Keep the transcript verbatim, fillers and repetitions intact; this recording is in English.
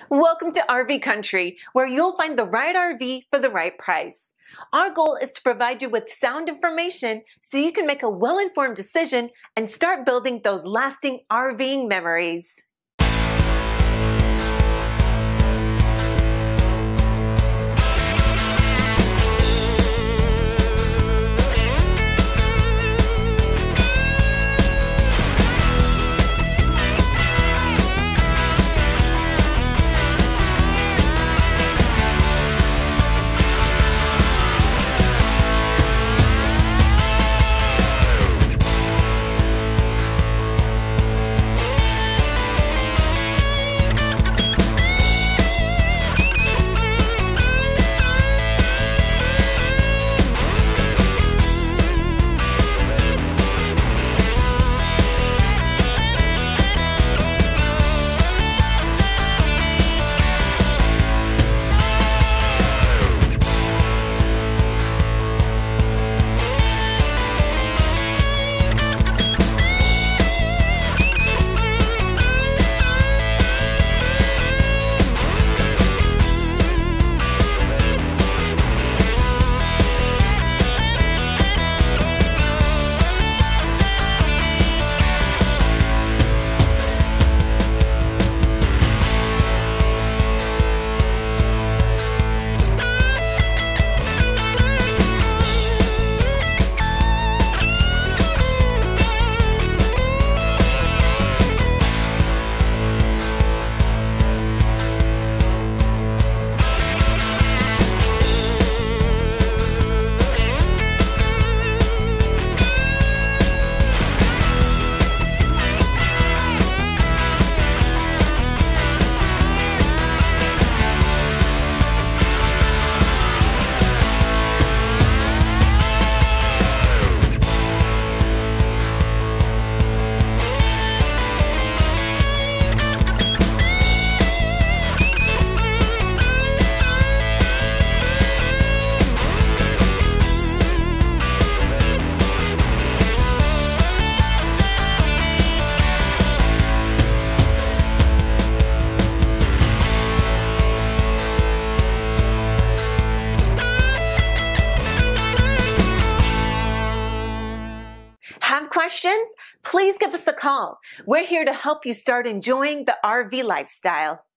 Welcome to R V Country, where you'll find the right R V for the right price. Our goal is to provide you with sound information so you can make a well-informed decision and start building those lasting RVing memories. Have questions? Please give us a call. We're here to help you start enjoying the R V lifestyle.